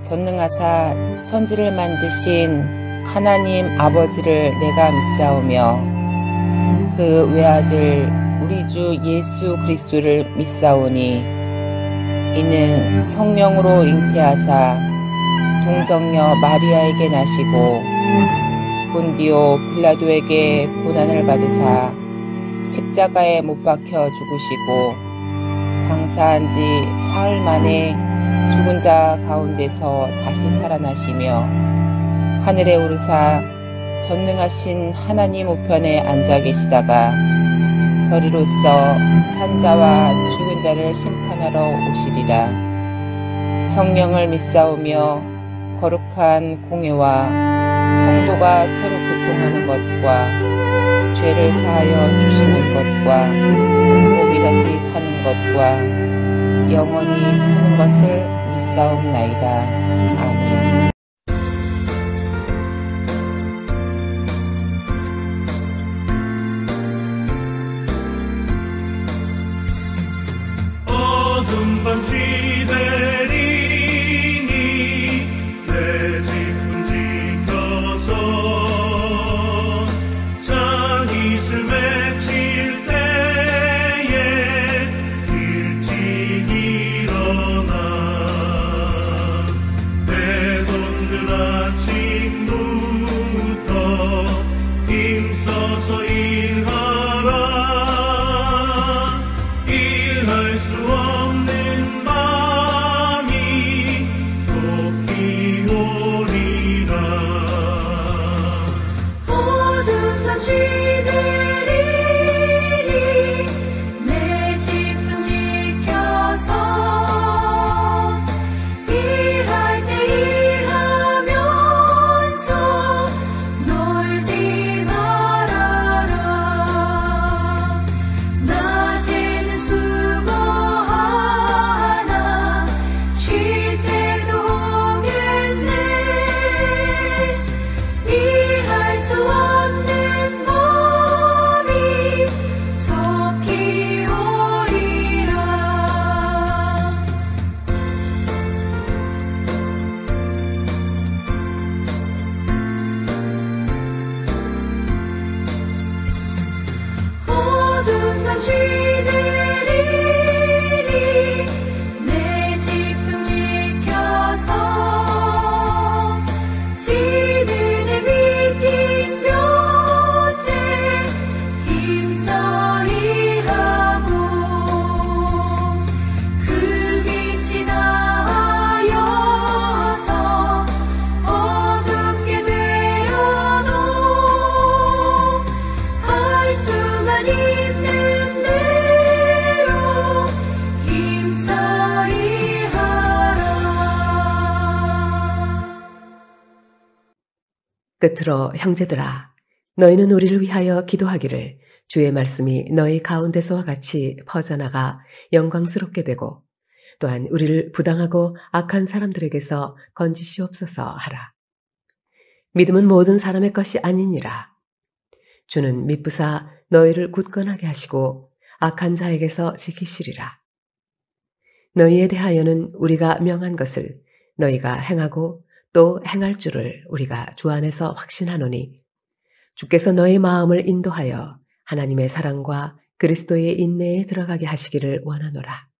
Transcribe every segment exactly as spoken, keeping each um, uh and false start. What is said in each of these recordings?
전능하사 천지를 만드신 하나님 아버지를 내가 믿사오며 그 외아들 우리 주 예수 그리스도를 믿사오니 이는 성령으로 잉태하사 동정녀 마리아에게 나시고 본디오 빌라도에게 고난을 받으사 십자가에 못 박혀 죽으시고 장사한 지 사흘 만에 죽은 자 가운데서 다시 살아나시며 하늘에 오르사 전능하신 하나님 우편에 앉아 계시다가 저리로서 산자와 죽은 자를 심판하러 오시리라. 성령을 믿사오며 거룩한 공회와 성도가 서로 교통하는 것과 죄를 사하여 주시는 것과 몸이 다시 사는 것과 영원히 사는 것을 믿사옵나이다. 아멘. 어둠 밤 시대리니 내 집은 지켜서 장잇을 맺힐 때에 일찍 일어나 대동들 아침부터 힘써서 일하라. 일할 수 없는 밤이 속히 오리라. 모든 잠시들이니 내 집은 지켜서 일할 때 일하면서 놀지 말아라. 낮에는 수고하나 쉴 때도 오겠네. 일할 수 없는 몸이 속히 오리라. 어두운 잠시들이니 내 집은 지켜서 지들의 비긴 곁에 힘써 일하고 그 빛이 나여서 어둡게 되어도 할 수만 있는 대로 힘써 일하라. 끝으로 형제들아, 너희는 우리를 위하여 기도하기를 주의 말씀이 너희 가운데서와 같이 퍼져나가 영광스럽게 되고 또한 우리를 부당하고 악한 사람들에게서 건지시옵소서 하라. 믿음은 모든 사람의 것이 아니니라. 주는 미쁘사 너희를 굳건하게 하시고 악한 자에게서 지키시리라. 너희에 대하여는 우리가 명한 것을 너희가 행하고 또 행할 줄을 우리가 주 안에서 확신하노니 주께서 너희 마음을 인도하여 하나님의 사랑과 그리스도의 인내에 들어가게 하시기를 원하노라.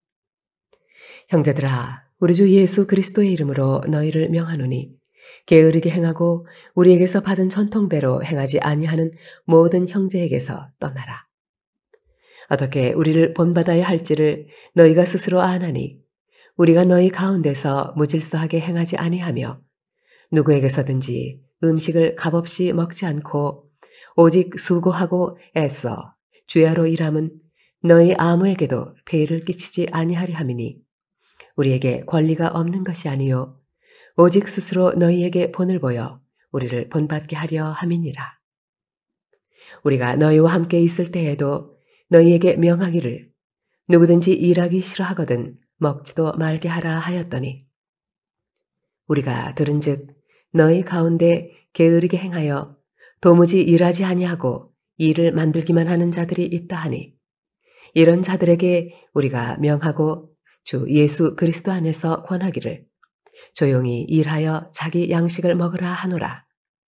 형제들아, 우리 주 예수 그리스도의 이름으로 너희를 명하노니 게으르게 행하고 우리에게서 받은 전통대로 행하지 아니하는 모든 형제에게서 떠나라. 어떻게 우리를 본받아야 할지를 너희가 스스로 아나니 우리가 너희 가운데서 무질서하게 행하지 아니하며 누구에게서든지 음식을 값없이 먹지 않고 오직 수고하고 애써 주야로 일함은 너희 아무에게도 폐를 끼치지 아니하리 함이니 우리에게 권리가 없는 것이 아니요 오직 스스로 너희에게 본을 보여 우리를 본받게 하려 함이니라. 우리가 너희와 함께 있을 때에도 너희에게 명하기를 누구든지 일하기 싫어하거든 먹지도 말게 하라 하였더니 우리가 들은즉 너희 가운데 게으르게 행하여 도무지 일하지 아니하고 일을 만들기만 하는 자들이 있다 하니 이런 자들에게 우리가 명하고 주 예수 그리스도 안에서 권하기를 조용히 일하여 자기 양식을 먹으라 하노라.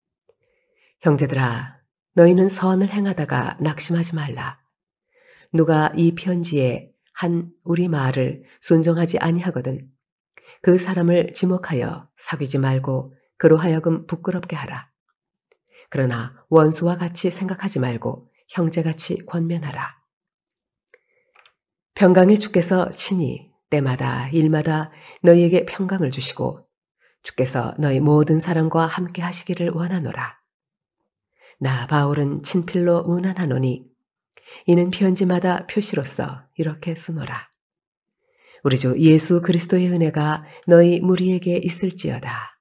형제들아, 너희는 선을 행하다가 낙심하지 말라. 누가 이 편지에 한 우리 말을 순종하지 아니하거든 그 사람을 지목하여 사귀지 말고 그로 하여금 부끄럽게 하라. 그러나 원수와 같이 생각하지 말고 형제같이 권면하라. 평강의 주께서 친히 때마다 일마다 너희에게 평강을 주시고 주께서 너희 모든 사람과 함께 하시기를 원하노라. 나 바울은 친필로 문안하노니 이는 편지마다 표시로서 이렇게 쓰노라. 우리 주 예수 그리스도의 은혜가 너희 무리에게 있을지어다.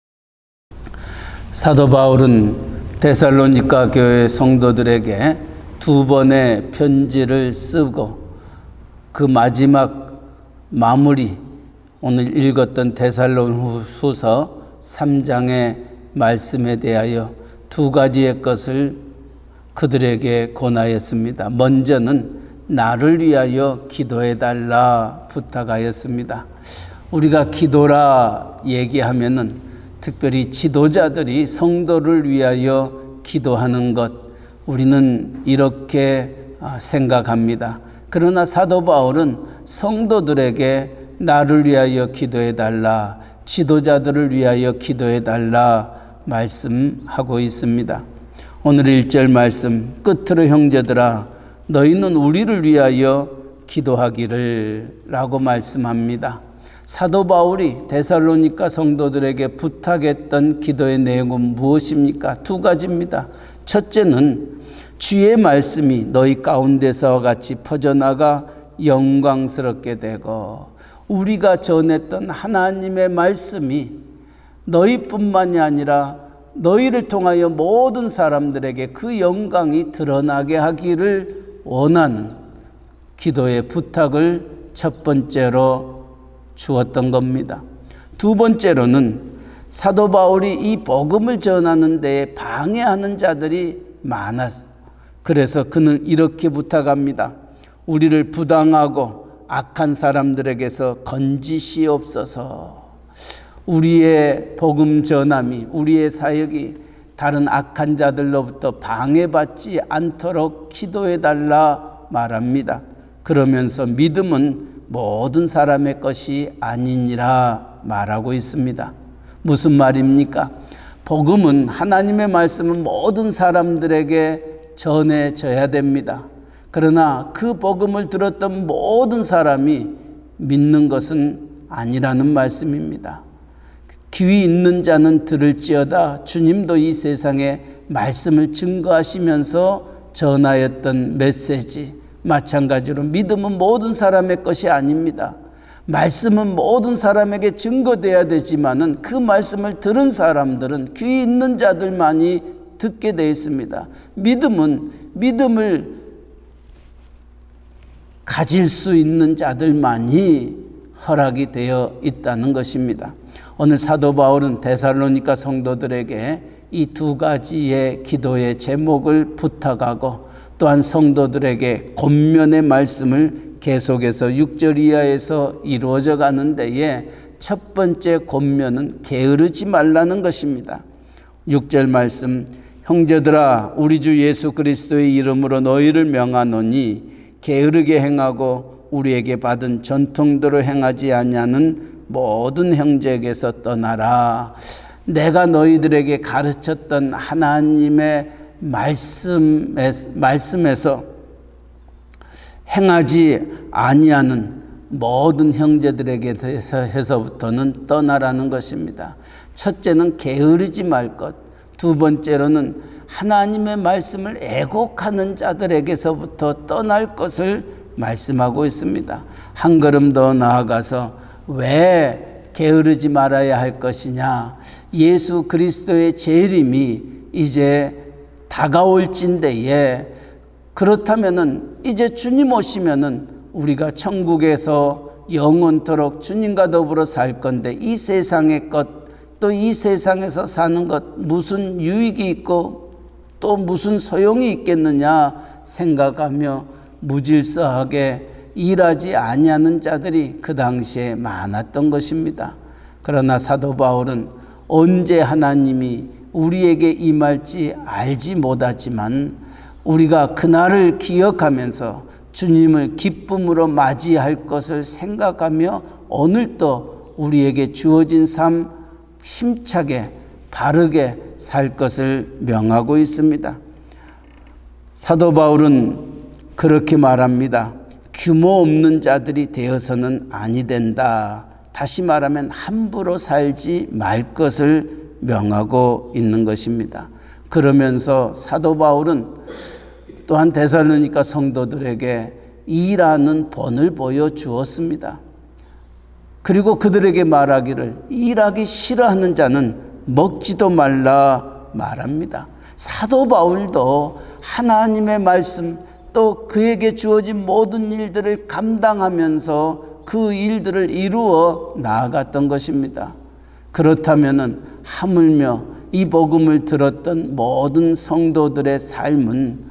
사도 바울은 데살로니가 교회 성도들에게 두 번의 편지를 쓰고 그 마지막 마무리, 오늘 읽었던 데살로니가후서 삼 장의 말씀에 대하여 두 가지의 것을 그들에게 권하였습니다. 먼저는 나를 위하여 기도해달라 부탁하였습니다. 우리가 기도라 얘기하면은 특별히 지도자들이 성도를 위하여 기도하는 것, 우리는 이렇게 생각합니다. 그러나 사도 바울은 성도들에게 나를 위하여 기도해달라, 지도자들을 위하여 기도해달라 말씀하고 있습니다. 오늘 일 절 말씀 끝으로 형제들아 너희는 우리를 위하여 기도하기를 라고 말씀합니다. 사도 바울이 데살로니가 성도들에게 부탁했던 기도의 내용은 무엇입니까? 두 가지입니다. 첫째는 주의 말씀이 너희 가운데서와 같이 퍼져나가 영광스럽게 되고 우리가 전했던 하나님의 말씀이 너희뿐만이 아니라 너희를 통하여 모든 사람들에게 그 영광이 드러나게 하기를 원하는 기도의 부탁을 첫 번째로 주었던 겁니다. 두 번째로는 사도 바울이 이 복음을 전하는 데에 방해하는 자들이 많았어요. 그래서 그는 이렇게 부탁합니다. 우리를 부당하고 악한 사람들에게서 건지시옵소서. 우리의 복음 전함이, 우리의 사역이 다른 악한 자들로부터 방해받지 않도록 기도해달라 말합니다. 그러면서 믿음은 모든 사람의 것이 아니니라 말하고 있습니다. 무슨 말입니까? 복음은, 하나님의 말씀은 모든 사람들에게 전해져야 됩니다. 그러나 그 복음을 들었던 모든 사람이 믿는 것은 아니라는 말씀입니다. 귀 있는 자는 들을지어다. 주님도 이 세상에 말씀을 증거하시면서 전하였던 메시지, 마찬가지로 믿음은 모든 사람의 것이 아닙니다. 말씀은 모든 사람에게 증거돼야 되지만은 그 말씀을 들은 사람들은, 귀 있는 자들만이 듣게 되어 있습니다. 믿음은 믿음을 가질 수 있는 자들만이 허락이 되어 있다는 것입니다. 오늘 사도 바울은 데살로니가 성도들에게 이 두 가지의 기도의 제목을 부탁하고 또한 성도들에게 권면의 말씀을 계속해서 육 절 이하에서 이루어져 가는 데에 첫 번째 권면은 게으르지 말라는 것입니다. 육 절 말씀, 형제들아 우리 주 예수 그리스도의 이름으로 너희를 명하노니 게으르게 행하고 우리에게 받은 전통대로 행하지 아니하는 모든 형제에게서 떠나라. 내가 너희들에게 가르쳤던 하나님의 말씀에, 말씀에서 행하지 아니하는 모든 형제들에게 대해서부터는 떠나라는 것입니다. 첫째는 게으르지 말 것, 두 번째로는 하나님의 말씀을 애곡하는 자들에게서부터 떠날 것을 말씀하고 있습니다. 한 걸음 더 나아가서 왜 게으르지 말아야 할 것이냐, 예수 그리스도의 재림이 이제 다가올진대에, 그렇다면은 이제 주님 오시면은 우리가 천국에서 영원토록 주님과 더불어 살 건데 이 세상의 것, 또 이 세상에서 사는 것 무슨 유익이 있고 또 무슨 소용이 있겠느냐 생각하며 무질서하게 일하지 아니하는 자들이 그 당시에 많았던 것입니다. 그러나 사도 바울은 언제 하나님이 우리에게 임할지 알지 못하지만 우리가 그날을 기억하면서 주님을 기쁨으로 맞이할 것을 생각하며 오늘도 우리에게 주어진 삶 힘차게 바르게 살 것을 명하고 있습니다. 사도 바울은 그렇게 말합니다. 규모 없는 자들이 되어서는 아니 된다. 다시 말하면 함부로 살지 말 것을 명하고 있는 것입니다. 그러면서 사도 바울은 또한 데살로니가 성도들에게 일하는 본을 보여주었습니다. 그리고 그들에게 말하기를 일하기 싫어하는 자는 먹지도 말라 말합니다. 사도 바울도 하나님의 말씀 또 그에게 주어진 모든 일들을 감당하면서 그 일들을 이루어 나아갔던 것입니다. 그렇다면 하물며 이 복음을 들었던 모든 성도들의 삶은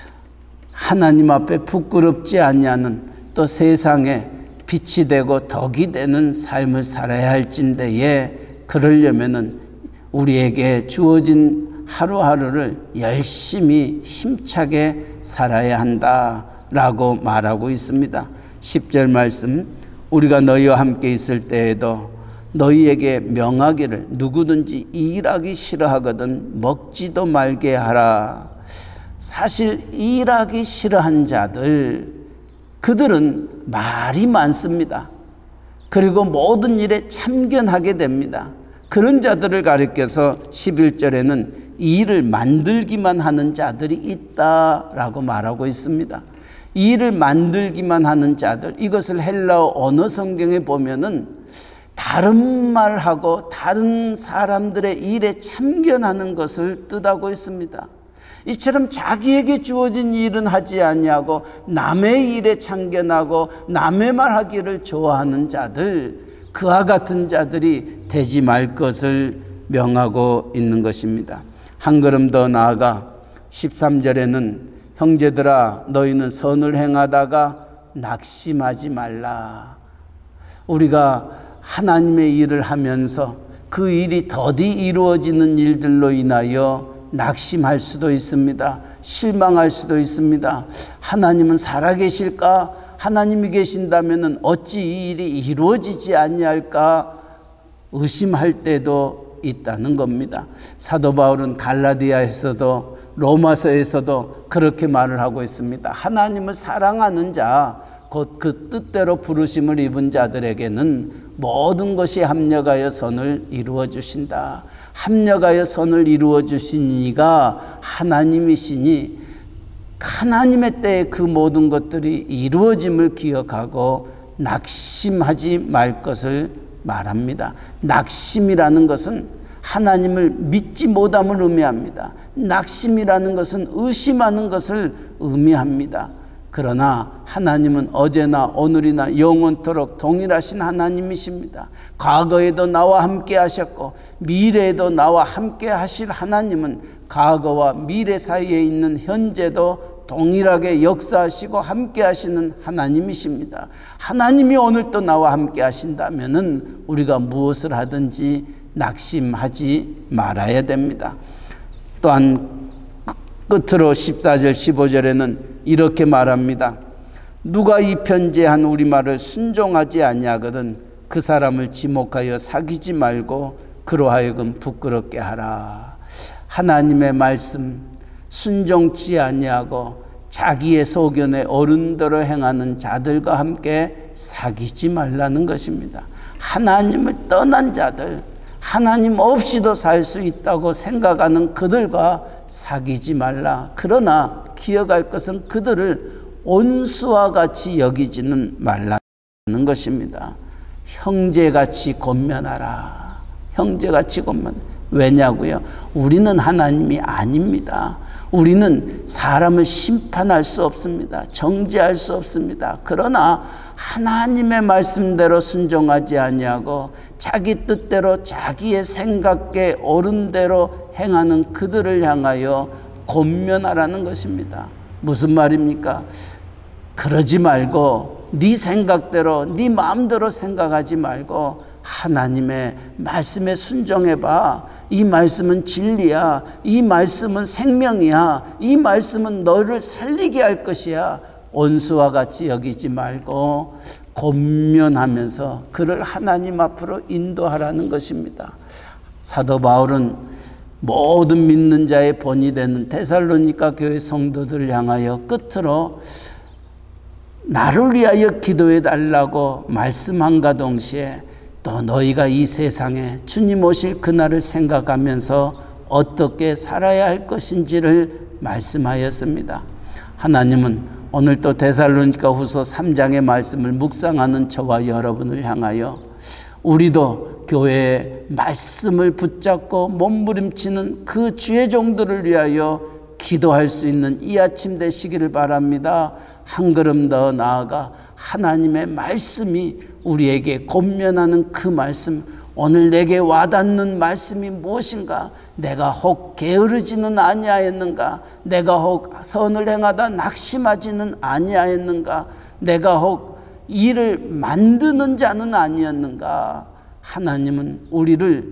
하나님 앞에 부끄럽지 아니하는 또 세상에 빛이 되고 덕이 되는 삶을 살아야 할진대에 그러려면은 우리에게 주어진 하루하루를 열심히 힘차게 살아야 한다라고 말하고 있습니다. 십 절 말씀, 우리가 너희와 함께 있을 때에도 너희에게 명하기를 누구든지 일하기 싫어하거든 먹지도 말게 하라. 사실 일하기 싫어한 자들, 그들은 말이 많습니다. 그리고 모든 일에 참견하게 됩니다. 그런 자들을 가리켜서 십일 절에는 일을 만들기만 하는 자들이 있다라고 말하고 있습니다. 일을 만들기만 하는 자들, 이것을 헬라어 언어 성경에 보면은 다른 말하고 다른 사람들의 일에 참견하는 것을 뜻하고 있습니다. 이처럼 자기에게 주어진 일은 하지 아니하고 남의 일에 참견하고 남의 말하기를 좋아하는 자들, 그와 같은 자들이 되지 말 것을 명하고 있는 것입니다. 한 걸음 더 나아가 십삼 절에는 형제들아 너희는 선을 행하다가 낙심하지 말라. 우리가 하나님의 일을 하면서 그 일이 더디 이루어지는 일들로 인하여 낙심할 수도 있습니다. 실망할 수도 있습니다. 하나님은 살아계실까? 하나님이 계신다면 어찌 이 일이 이루어지지 아니할까? 의심할 때도 있다는 겁니다. 사도 바울은 갈라디아에서도 로마서에서도 그렇게 말을 하고 있습니다. 하나님을 사랑하는 자, 곧 그 뜻대로 부르심을 입은 자들에게는 모든 것이 합력하여 선을 이루어 주신다. 합력하여 선을 이루어 주신 이가 하나님이시니 하나님의 때에 그 모든 것들이 이루어짐을 기억하고 낙심하지 말 것을 말합니다. 낙심이라는 것은 하나님을 믿지 못함을 의미합니다. 낙심이라는 것은 의심하는 것을 의미합니다. 그러나 하나님은 어제나 오늘이나 영원토록 동일하신 하나님이십니다. 과거에도 나와 함께 하셨고 미래에도 나와 함께 하실 하나님은 과거와 미래 사이에 있는 현재도 동일하게 역사하시고 함께 하시는 하나님이십니다. 하나님이 오늘도 나와 함께 하신다면은 우리가 무엇을 하든지 낙심하지 말아야 됩니다. 또한 끝으로 십사 절 십오 절에는 이렇게 말합니다. 누가 이 편지한 우리말을 순종하지 아니하거든 그 사람을 지목하여 사귀지 말고 그로 하여금 부끄럽게 하라. 하나님의 말씀 순종치 아니하고 자기의 소견에 어른대로 행하는 자들과 함께 사귀지 말라는 것입니다. 하나님을 떠난 자들, 하나님 없이도 살 수 있다고 생각하는 그들과 사귀지 말라. 그러나 기억할 것은 그들을 온수와 같이 여기지는 말라는 것입니다. 형제같이 권면하라. 형제같이 권면. 왜냐고요? 우리는 하나님이 아닙니다. 우리는 사람을 심판할 수 없습니다. 정죄할 수 없습니다. 그러나 하나님의 말씀대로 순종하지 아니하고 자기 뜻대로 자기의 생각에 옳은 대로 행하는 그들을 향하여 권면하라는 것입니다. 무슨 말입니까? 그러지 말고 네 생각대로 네 마음대로 생각하지 말고 하나님의 말씀에 순종해봐. 이 말씀은 진리야. 이 말씀은 생명이야. 이 말씀은 너를 살리게 할 것이야. 원수와 같이 여기지 말고 권면하면서 그를 하나님 앞으로 인도하라는 것입니다. 사도 바울은 모든 믿는 자의 본이 되는 데살로니가 교회 성도들을 향하여 끝으로 나를 위하여 기도해 달라고 말씀함과 동시에 또 너희가 이 세상에 주님 오실 그날을 생각하면서 어떻게 살아야 할 것인지를 말씀하였습니다. 하나님은 오늘 또 데살로니가 후서 삼 장의 말씀을 묵상하는 저와 여러분을 향하여 우리도 교회의 말씀을 붙잡고 몸부림치는 그 주의 종들을 위하여 기도할 수 있는 이 아침 되시기를 바랍니다. 한 걸음 더 나아가 하나님의 말씀이 우리에게 권면하는 그 말씀, 오늘 내게 와닿는 말씀이 무엇인가? 내가 혹 게으르지는 아니하였는가? 내가 혹 선을 행하다 낙심하지는 아니하였는가? 내가 혹 일을 만드는 자는 아니었는가? 하나님은 우리를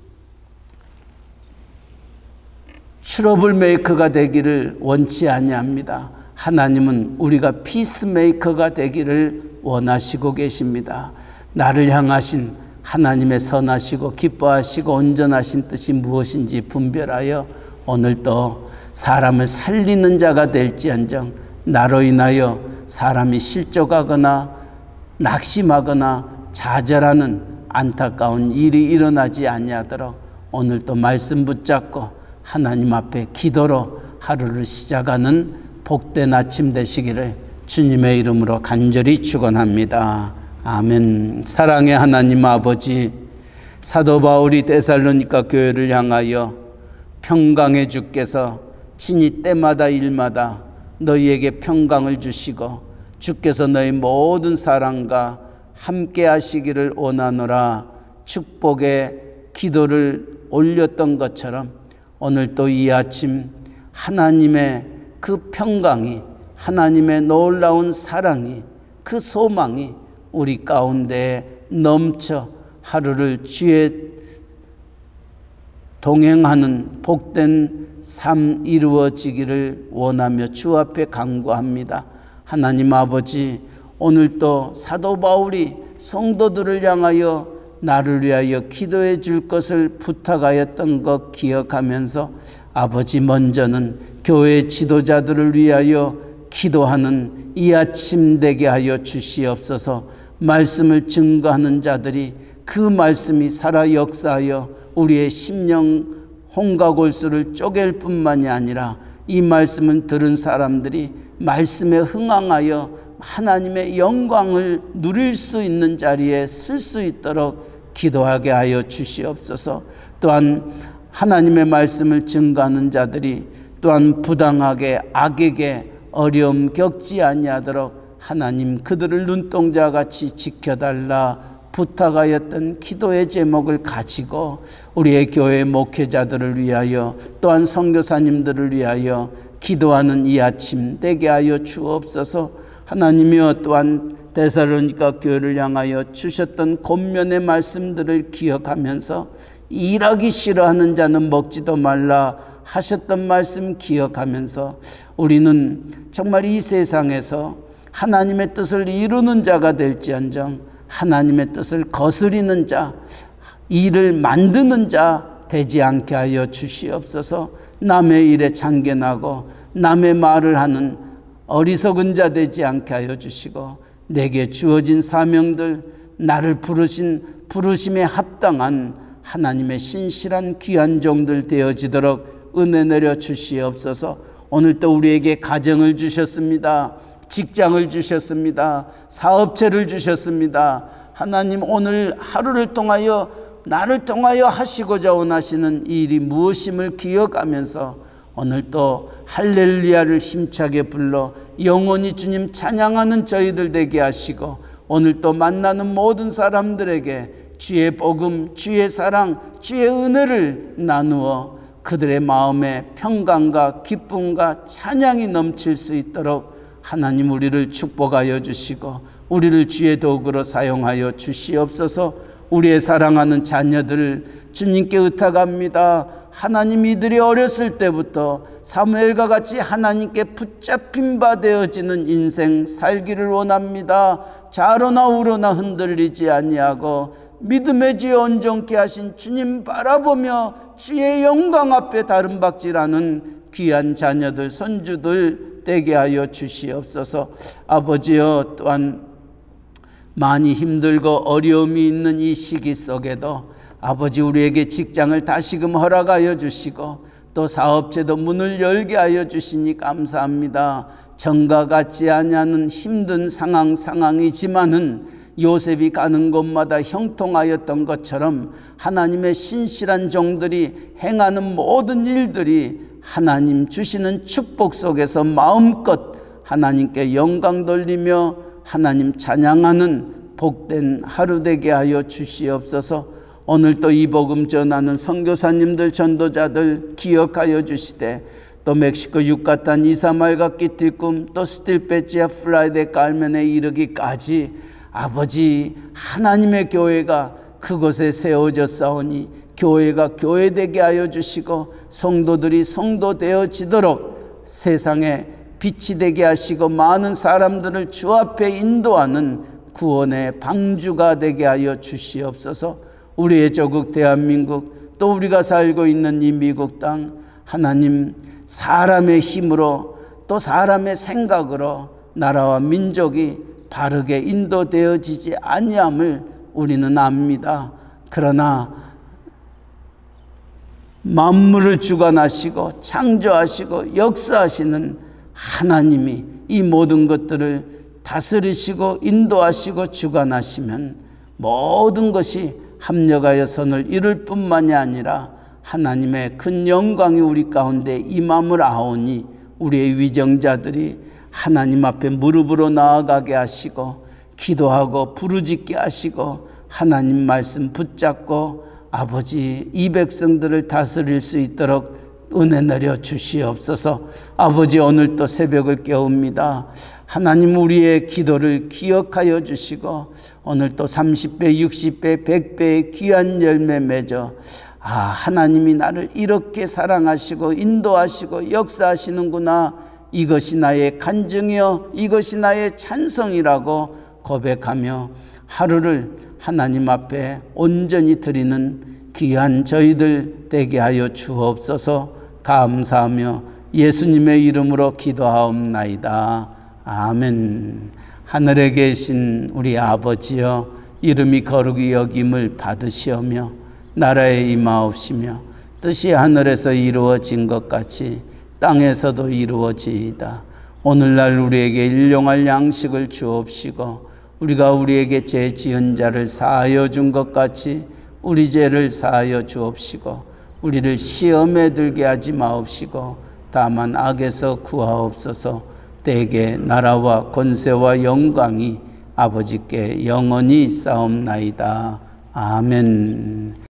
트러블 메이커가 되기를 원치 아니합니다. 하나님은 우리가 피스메이커가 되기를 원하시고 계십니다. 나를 향하신 하나님의 선하시고 기뻐하시고 온전하신 뜻이 무엇인지 분별하여 오늘도 사람을 살리는 자가 될지언정 나로 인하여 사람이 실족하거나 낙심하거나 좌절하는 안타까운 일이 일어나지 아니하도록 오늘도 말씀 붙잡고 하나님 앞에 기도로 하루를 시작하는 복된 아침 되시기를 주님의 이름으로 간절히 축원합니다. 아멘. 사랑의 하나님 아버지, 사도 바울이 데살로니가 교회를 향하여 평강의 주께서 친히 때마다 일마다 너희에게 평강을 주시고 주께서 너희 모든 사랑과 함께 하시기를 원하노라 축복의 기도를 올렸던 것처럼 오늘 또 이 아침 하나님의 그 평강이, 하나님의 놀라운 사랑이, 그 소망이 우리 가운데 넘쳐 하루를 주의 동행하는 복된 삶 이루어지기를 원하며 주 앞에 간구합니다. 하나님 아버지, 오늘도 사도 바울이 성도들을 향하여 나를 위하여 기도해 줄 것을 부탁하였던 것 기억하면서 아버지, 먼저는 교회 지도자들을 위하여 기도하는 이 아침 되게 하여 주시옵소서. 말씀을 증거하는 자들이 그 말씀이 살아 역사하여 우리의 심령 홍가골수를 쪼갤 뿐만이 아니라 이 말씀을 들은 사람들이 말씀에 흥황하여 하나님의 영광을 누릴 수 있는 자리에 쓸 수 있도록 기도하게 하여 주시옵소서. 또한 하나님의 말씀을 증거하는 자들이 또한 부당하게 악에게 어려움 겪지 아니하도록 하나님 그들을 눈동자같이 지켜달라 부탁하였던 기도의 제목을 가지고 우리의 교회 목회자들을 위하여 또한 선교사님들을 위하여 기도하는 이 아침 되게 하여 주옵소서. 하나님이여, 또한 데살로니가 교회를 향하여 주셨던 권면의 말씀들을 기억하면서 일하기 싫어하는 자는 먹지도 말라 하셨던 말씀 기억하면서 우리는 정말 이 세상에서 하나님의 뜻을 이루는 자가 될지언정 하나님의 뜻을 거스리는 자, 일을 만드는 자 되지 않게 하여 주시옵소서. 남의 일에 참견하고 남의 말을 하는 어리석은 자 되지 않게 하여 주시고 내게 주어진 사명들, 나를 부르신 부르심에 합당한 하나님의 신실한 귀한 종들 되어지도록 은혜 내려 주시옵소서. 오늘 또 우리에게 가정을 주셨습니다. 직장을 주셨습니다. 사업체를 주셨습니다. 하나님, 오늘 하루를 통하여 나를 통하여 하시고자 원하시는 일이 무엇임을 기억하면서 오늘 또 할렐루야를 힘차게 불러 영원히 주님 찬양하는 저희들 되게 하시고 오늘 또 만나는 모든 사람들에게 주의 복음, 주의 사랑, 주의 은혜를 나누어 그들의 마음에 평강과 기쁨과 찬양이 넘칠 수 있도록 하나님 우리를 축복하여 주시고 우리를 주의 도구로 사용하여 주시옵소서. 우리의 사랑하는 자녀들을 주님께 의탁합니다. 하나님, 이들이 어렸을 때부터 사무엘과 같이 하나님께 붙잡힌 바 되어지는 인생 살기를 원합니다. 좌로나 우로나 흔들리지 아니하고 믿음의 지에 온전케 하신 주님 바라보며 주의 영광 앞에 다름박질하는 귀한 자녀들, 손주들 되게 하여 주시옵소서. 아버지여, 또한 많이 힘들고 어려움이 있는 이 시기 속에도 아버지, 우리에게 직장을 다시금 허락하여 주시고 또 사업체도 문을 열게 하여 주시니 감사합니다. 정과 같지 아니하는 힘든 상황 상황이지만은 요셉이 가는 곳마다 형통하였던 것처럼 하나님의 신실한 종들이 행하는 모든 일들이 하나님 주시는 축복 속에서 마음껏 하나님께 영광 돌리며 하나님 찬양하는 복된 하루 되게 하여 주시옵소서. 오늘 또 이 복음 전하는 선교사님들, 전도자들 기억하여 주시되, 또 멕시코 유카탄 이사말과 끼틸꿈, 또 스틸페치아 플라이데 깔멘에 이르기까지 아버지, 하나님의 교회가 그곳에 세워져 싸우니 교회가 교회되게 하여 주시고 성도들이 성도 되어지도록 세상에 빛이 되게 하시고 많은 사람들을 주 앞에 인도하는 구원의 방주가 되게 하여 주시옵소서. 우리의 조국 대한민국, 또 우리가 살고 있는 이 미국 땅, 하나님, 사람의 힘으로 또 사람의 생각으로 나라와 민족이 바르게 인도되어지지 아니함을 우리는 압니다. 그러나 만물을 주관하시고 창조하시고 역사하시는 하나님이 이 모든 것들을 다스리시고 인도하시고 주관하시면 모든 것이 합력하여 선을 이룰 뿐만이 아니라 하나님의 큰 영광이 우리 가운데 임함을 아오니 우리의 위정자들이 하나님 앞에 무릎으로 나아가게 하시고 기도하고 부르짖게 하시고 하나님 말씀 붙잡고 아버지, 이 백성들을 다스릴 수 있도록 은혜 내려 주시옵소서. 아버지, 오늘 또 새벽을 깨웁니다. 하나님, 우리의 기도를 기억하여 주시고 오늘 또 삼십 배, 육십 배, 백 배의 귀한 열매 맺어 아, 하나님이 나를 이렇게 사랑하시고 인도하시고 역사하시는구나, 이것이 나의 간증이요 이것이 나의 찬송이라고 고백하며 하루를 하나님 앞에 온전히 드리는 귀한 저희들 되게 하여 주옵소서. 감사하며 예수님의 이름으로 기도하옵나이다. 아멘. 하늘에 계신 우리 아버지여, 이름이 거룩히 여김을 받으시오며 나라에 임하옵시며 뜻이 하늘에서 이루어진 것 같이 땅에서도 이루어지이다. 오늘날 우리에게 일용할 양식을 주옵시고 우리가 우리에게 죄 지은 자를 사하여 준 것 같이 우리 죄를 사하여 주옵시고 우리를 시험에 들게 하지 마옵시고 다만 악에서 구하옵소서. 대개 나라와 권세와 영광이 아버지께 영원히 싸움나이다. 아멘.